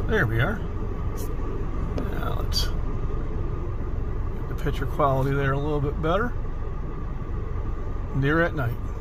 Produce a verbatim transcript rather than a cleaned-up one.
There we are. Now let's get the picture quality there a little bit better. Deer at night.